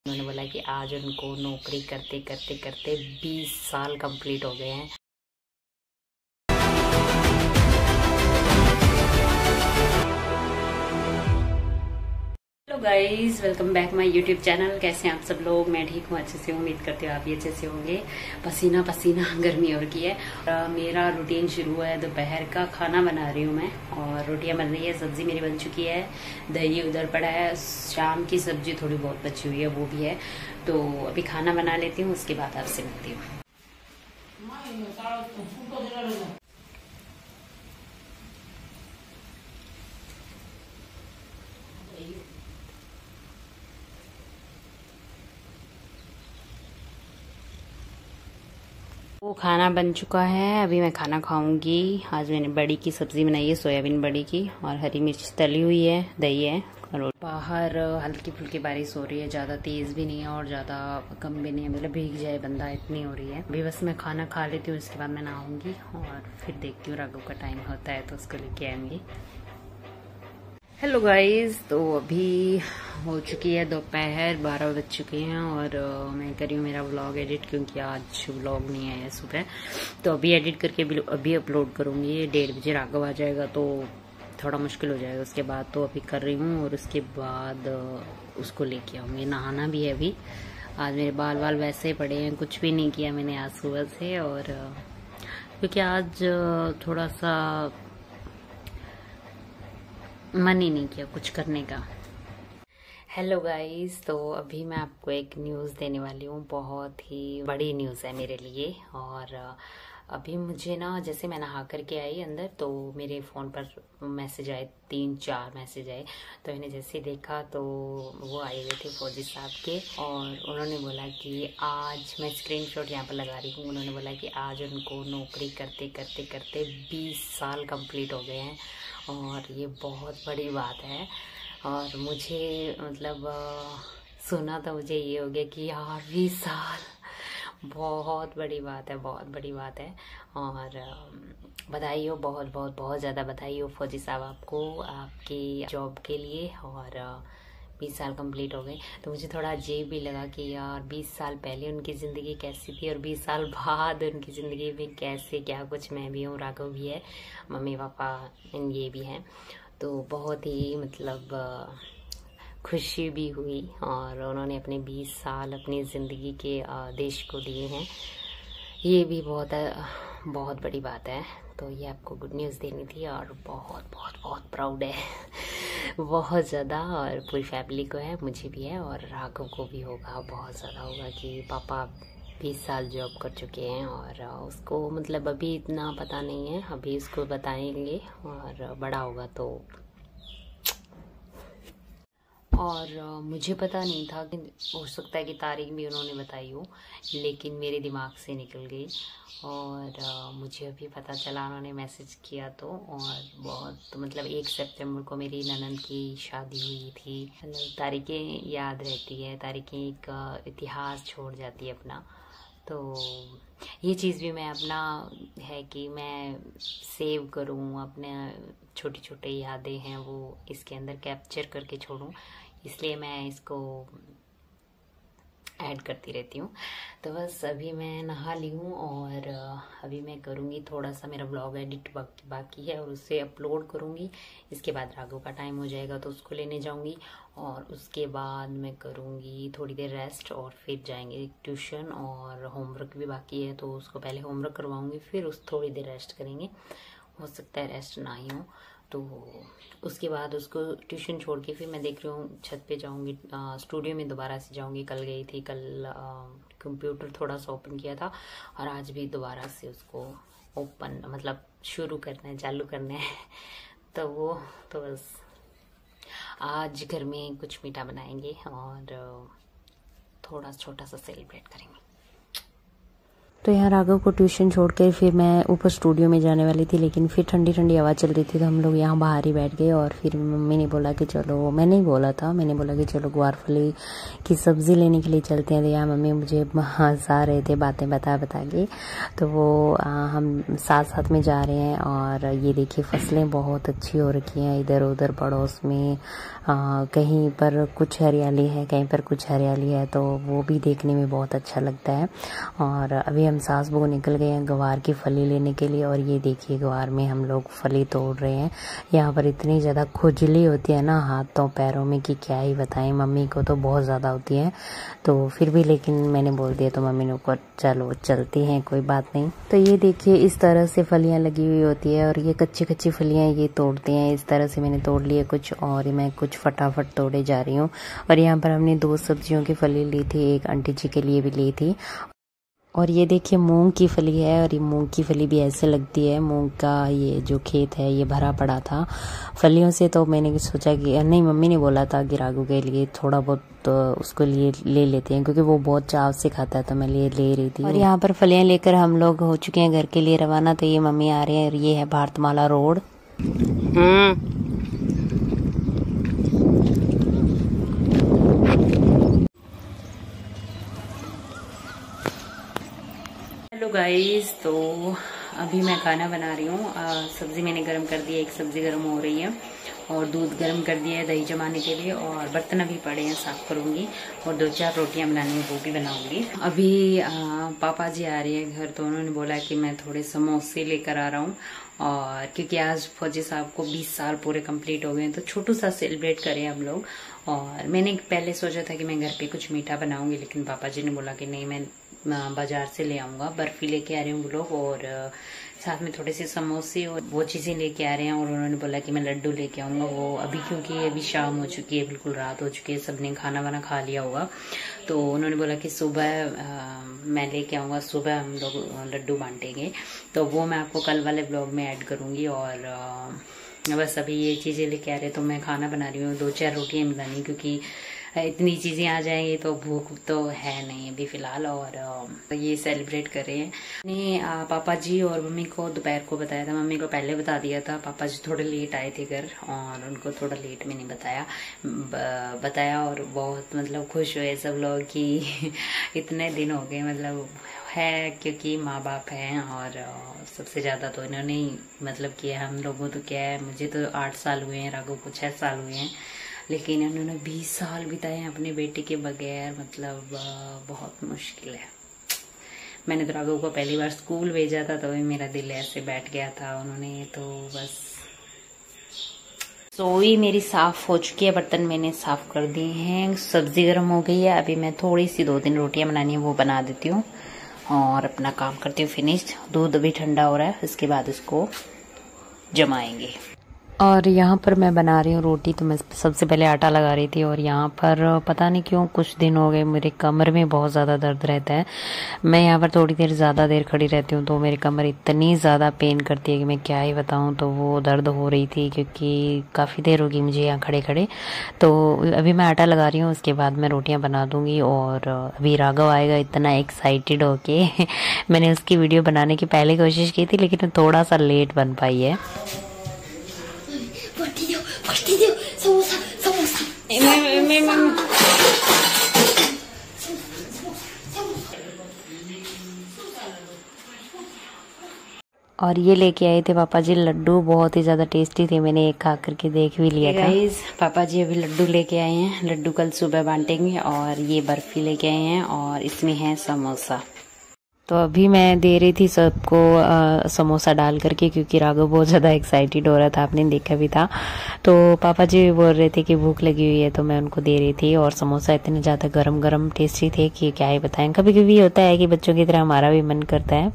उन्होंने बोला कि आज उनको नौकरी करते करते करते 20 साल कंप्लीट हो गए हैं। Hello guys, welcome back my YouTube channel. कैसे हैं आप सब लोग? मैं ठीक हूँ, अच्छे से। उम्मीद करती हूँ आप भी अच्छे से होंगे। पसीना पसीना गर्मी और की है। मेरा रूटीन शुरू है, दोपहर का खाना बना रही हूँ मैं, और रोटियां बन रही है, सब्जी मेरी बन चुकी है, दही उधर पड़ा है, शाम की सब्जी थोड़ी बहुत बची हुई है, वो भी है। तो अभी खाना बना लेती हूँ, उसके बाद आपसे मिलती हूँ। वो खाना बन चुका है, अभी मैं खाना खाऊंगी। आज मैंने बड़ी की सब्जी बनाई है, सोयाबीन बड़ी की, और हरी मिर्च तली हुई है, दही है। और बाहर हल्की फुल्की बारिश हो रही है, ज़्यादा तेज़ भी नहीं है और ज़्यादा कम भी नहीं है, मतलब भीग जाए बंदा इतनी हो रही है। अभी बस मैं खाना खा लेती हूँ, उसके बाद मैं नहाऊंगी और फिर देखती हूँ राघव का टाइम होता है तो उसको लेके आएंगे। हेलो गाइस, तो अभी हो चुकी है दोपहर, 12 बज चुके हैं और मैं कर रही हूँ मेरा व्लॉग एडिट, क्योंकि आज व्लॉग नहीं आया सुबह। तो अभी एडिट करके अभी अपलोड करूँगी। 1:30 बजे राघव आ जाएगा तो थोड़ा मुश्किल हो जाएगा, उसके बाद तो अभी कर रही हूँ और उसके बाद उसको लेके आऊँगी। नहाना भी है अभी। आज मेरे बाल वाल वैसे ही पड़े हैं, कुछ भी नहीं किया मैंने आज सुबह से। और क्योंकि आज थोड़ा सा मन ही नहीं किया कुछ करने का। हेलो गाइस, तो अभी मैं आपको एक न्यूज़ देने वाली हूँ, बहुत ही बड़ी न्यूज़ है मेरे लिए। और अभी मुझे ना, जैसे मैं नहा करके आई अंदर तो मेरे फ़ोन पर मैसेज आए, 3-4 मैसेज आए। तो मैंने जैसे देखा तो वो आए हुए थे फौजी साहब के, और उन्होंने बोला कि आज, मैं स्क्रीनशॉट यहाँ पर लगा रही हूँ, उन्होंने बोला कि आज उनको नौकरी करते करते करते 20 साल कंप्लीट हो गए हैं। और ये बहुत बड़ी बात है। और मुझे मतलब सुना तो मुझे ये हो गया कि यार 20 साल बहुत बड़ी बात है, बहुत बड़ी बात है। और बधाई हो, बहुत बहुत बहुत ज़्यादा बधाई हो फौजी साहब आपको, आपकी जॉब के लिए। और 20 साल कंप्लीट हो गए तो मुझे थोड़ा अजीब भी लगा कि यार 20 साल पहले उनकी ज़िंदगी कैसी थी और 20 साल बाद उनकी ज़िंदगी में कैसे क्या कुछ। मैं भी हूँ, राघव भी है, मम्मी पापा ये भी हैं। तो बहुत ही मतलब खुशी भी हुई, और उन्होंने अपने 20 साल अपनी ज़िंदगी के देश को दिए हैं। ये भी बहुत बड़ी बात है। तो ये आपको गुड न्यूज़ देनी थी, और बहुत बहुत बहुत प्राउड है बहुत ज़्यादा। और पूरी फैमिली को है, मुझे भी है, और राघव को भी होगा, बहुत ज़्यादा होगा कि पापा 20 साल जॉब कर चुके हैं। और उसको मतलब अभी इतना पता नहीं है, अभी उसको बताएंगे और बड़ा होगा तो। और मुझे पता नहीं था कि हो सकता है कि तारीख भी उन्होंने बताई हो, लेकिन मेरे दिमाग से निकल गई। और मुझे अभी पता चला, उन्होंने मैसेज किया तो। और बहुत मतलब 1 सितंबर को मेरी ननंद की शादी हुई थी। मतलब तारीखें याद रहती है, तारीखें एक इतिहास छोड़ जाती है अपना। तो ये चीज़ भी मैं अपना है कि मैं सेव करूँ, अपने छोटी छोटी यादें हैं वो इसके अंदर कैप्चर करके छोड़ूँ, इसलिए मैं इसको ऐड करती रहती हूँ। तो बस अभी मैं नहा ली हूँ, और अभी मैं करूँगी थोड़ा सा, मेरा ब्लॉग एडिट बाकी है और उसे अपलोड करूँगी। इसके बाद राघव का टाइम हो जाएगा तो उसको लेने जाऊँगी, और उसके बाद मैं करूँगी थोड़ी देर रेस्ट, और फिर जाएंगे ट्यूशन। और होमवर्क भी बाकी है तो उसको पहले होमवर्क करवाऊँगी, फिर उस थोड़ी देर रेस्ट करेंगे। हो सकता है रेस्ट ना ही हो, तो उसके बाद उसको ट्यूशन छोड़ के फिर मैं देख रही हूँ छत पे जाऊँगी, स्टूडियो में दोबारा से जाऊँगी। कल गई थी, कल कंप्यूटर थोड़ा सा ओपन किया था, और आज भी दोबारा से उसको ओपन मतलब शुरू करना है, चालू करना है तो वो, तो बस आज घर में कुछ मीठा बनाएंगे और थोड़ा छोटा सा सेलिब्रेट करेंगे। तो यहाँ राघव को ट्यूशन छोड़ के फिर मैं ऊपर स्टूडियो में जाने वाली थी, लेकिन फिर ठंडी ठंडी हवा चल रही थी तो हम लोग यहाँ बाहर ही बैठ गए। और फिर मम्मी ने बोला कि चलो, मैंने ही बोला था, मैंने बोला कि चलो ग्वारफली की सब्ज़ी लेने के लिए चलते हैं। तो यहाँ मम्मी मुझे हंसा रहे थे बातें बता के। तो वो हम साथ साथ में जा रहे हैं। और ये देखिए फसलें बहुत अच्छी हो रखी हैं इधर उधर पड़ोस में। कहीं पर कुछ हरियाली है, कहीं पर कुछ हरियाली है, तो वो भी देखने में बहुत अच्छा लगता है। और अभी हम सास बहू निकल गए हैं ग्वार की फली लेने के लिए। और ये देखिए ग्वार में हम लोग फली तोड़ रहे हैं। यहाँ पर इतनी ज़्यादा खुजली होती है ना हाथों पैरों में कि क्या ही बताएं। मम्मी को तो बहुत ज़्यादा होती है, तो फिर भी लेकिन मैंने बोल दिया तो मम्मी ने को चलो चलती हैं, कोई बात नहीं। तो ये देखिए इस तरह से फलियाँ लगी हुई होती है और ये कच्ची कच्ची फलियाँ ये तोड़ते हैं। इस तरह से मैंने तोड़ लिए कुछ और मैं कुछ फटाफट तोड़े जा रही हूँ। और यहाँ पर हमने 2 सब्जियों की फली ली थी, एक आंटी जी के लिए भी ली थी। और ये देखिए मूंग की फली है और ये मूंग की फली भी ऐसे लगती है। मूंग का ये जो खेत है ये भरा पड़ा था फलियों से। तो मैंने सोचा कि नहीं, मम्मी ने बोला था कि राघव के लिए थोड़ा बहुत तो उसको लिए ले लेते हैं क्योंकि वो बहुत चाव से खाता है, तो मैं ले रही थी। और यहाँ पर फलियां लेकर हम लोग हो चुके हैं घर के लिए रवाना। तो ये मम्मी आ रहे हैं और ये है भारतमाला रोड। हेलो गाइस, तो अभी मैं खाना बना रही हूँ। सब्जी मैंने गरम कर दी है, एक सब्जी गरम हो रही है और दूध गरम कर दिया है दही जमाने के लिए। और बर्तन अभी पड़े हैं, साफ करूंगी और 2-4 रोटियां बनानी है, वो भी बनाऊंगी। अभी पापा जी आ रहे हैं घर, तो उन्होंने बोला कि मैं थोड़े समोसे लेकर आ रहा हूँ। और क्योंकि आज फौजी साहब को 20 साल पूरे कंप्लीट हो गए हैं, तो छोटू सा सेलिब्रेट करें हम लोग। और मैंने पहले सोचा था कि मैं घर पे कुछ मीठा बनाऊंगी, लेकिन पापा जी ने बोला कि नहीं, मैं बाजार से ले आऊंगा। बर्फी लेके आ रही हूँ वो लोग, और साथ में थोड़े से समोसे और वो चीजें लेके आ रहे हैं। और उन्होंने बोला कि मैं लड्डू लेके आऊंगा वो अभी, क्योंकि अभी शाम हो चुकी है, बिल्कुल रात हो चुकी है, सबने खाना वाना खा लिया होगा। तो उन्होंने बोला कि सुबह मैं लेके आऊंगा, सुबह हम लोग लड्डू बांटेंगे। तो वो मैं आपको कल वाले ब्लॉग में ऐड करूंगी। और बस अभी ये चीजें लेके आ रहे, तो मैं खाना बना रही हूँ। 2-4 रोटियां बनानी, क्योंकि इतनी चीजें आ जाएंगी तो भूख तो है नहीं अभी फिलहाल। और ये सेलिब्रेट कर रहे हैं। मैंने पापा जी और मम्मी को दोपहर को बताया था, मम्मी को पहले बता दिया था। पापा जी थोड़े लेट आए थे घर और उनको थोड़ा लेट मैंने बताया। और बहुत मतलब खुश हुए सब लोग कि इतने दिन हो गए, मतलब है क्योंकि माँ बाप हैं। और सबसे ज्यादा तो इन्होंने ही मतलब किया। हम लोगों तो क्या है, मुझे तो 8 साल हुए हैं, राघव को 6 साल हुए हैं, लेकिन इन्होंने 20 साल बिताए हैं अपने बेटे के बगैर। मतलब बहुत मुश्किल है। मैंने तो राघव को पहली बार स्कूल भेजा था, तो भी मेरा दिल ऐसे बैठ गया था। उन्होंने तो बस। रसोई मेरी साफ हो चुकी है, बर्तन मैंने साफ कर दिए हैं, सब्जी गर्म हो गई है। अभी मैं थोड़ी सी 2-3 रोटियां बनानी है, वो बना देती हूँ और अपना काम करती हूँ फिनिश्ड। दूध अभी ठंडा हो रहा है, इसके बाद इसको जमाएंगे। और यहाँ पर मैं बना रही हूँ रोटी। तो मैं सबसे पहले आटा लगा रही थी। और यहाँ पर पता नहीं क्यों कुछ दिन हो गए मेरे कमर में बहुत ज़्यादा दर्द रहता है। मैं यहाँ पर थोड़ी देर ज़्यादा देर खड़ी रहती हूँ तो मेरी कमर इतनी ज़्यादा पेन करती है कि मैं क्या ही बताऊँ। तो वो दर्द हो रही थी क्योंकि काफ़ी देर होगी मुझे यहाँ खड़े खड़े। तो अभी मैं आटा लगा रही हूँ, उसके बाद मैं रोटियाँ बना दूँगी। और अभी राघव आएगा, इतना एक्साइटेड होके मैंने उसकी वीडियो बनाने की पहले कोशिश की थी, लेकिन थोड़ा सा लेट बन पाई है। और ये लेके आए थे पापा जी लड्डू, बहुत ही ज्यादा टेस्टी थे, मैंने एक खा करके देख भी लिया था। गाइस, पापा जी अभी लड्डू लेके आए हैं, लड्डू कल सुबह बांटेंगे। और ये बर्फी लेके आए हैं और इसमें है समोसा। तो अभी मैं दे रही थी सबको समोसा डाल करके, क्योंकि राघव बहुत ज़्यादा एक्साइटेड हो रहा था, आपने देखा भी था। तो पापा जी बोल रहे थे कि भूख लगी हुई है, तो मैं उनको दे रही थी। और समोसा इतने ज़्यादा गरम गरम टेस्टी थे कि क्या ही बताएं। कभी कभी होता है कि बच्चों की तरह हमारा भी मन करता है।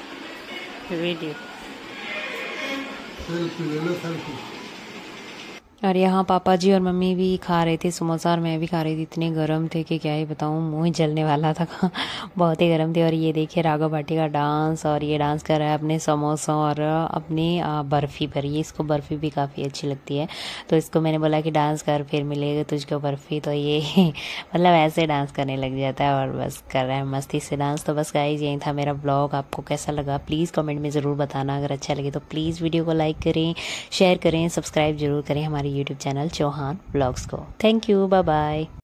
वीडियो और यहाँ पापा जी और मम्मी भी खा रहे थे समोसा और मैं भी खा रही थी। इतने गर्म थे कि क्या ही बताऊँ, मुंह ही जलने वाला था बहुत ही गर्म थे। और ये देखिए राघव भाटी का डांस, और ये डांस कर रहा है अपने समोसा और अपनी बर्फ़ी पर। ये इसको बर्फ़ी भी काफ़ी अच्छी लगती है, तो इसको मैंने बोला कि डांस कर फिर मिलेगा तुझको बर्फ़ी। तो ये मतलब ऐसे डांस करने लग जाता है और बस कर रहा है मस्ती से डांस। तो बस गाइस यही था मेरा ब्लॉग। आपको कैसा लगा प्लीज़ कमेंट में ज़रूर बताना। अगर अच्छा लगे तो प्लीज़ वीडियो को लाइक करें, शेयर करें, सब्सक्राइब जरूर करें हमारे यूट्यूब चैनल चौहान ब्लॉग्स को। Thank you, bye bye.